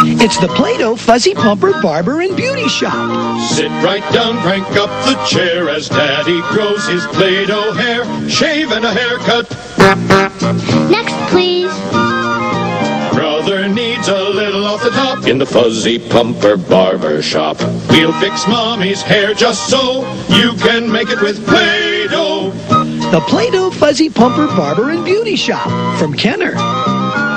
It's the Play-Doh Fuzzy Pumper Barber and Beauty Shop. Sit right down, crank up the chair as Daddy grows his Play-Doh hair. Shave and a haircut. Next, please. Brother needs a little off the top in the Fuzzy Pumper Barber Shop. We'll fix Mommy's hair just so you can make it with Play-Doh. The Play-Doh Fuzzy Pumper Barber and Beauty Shop from Kenner.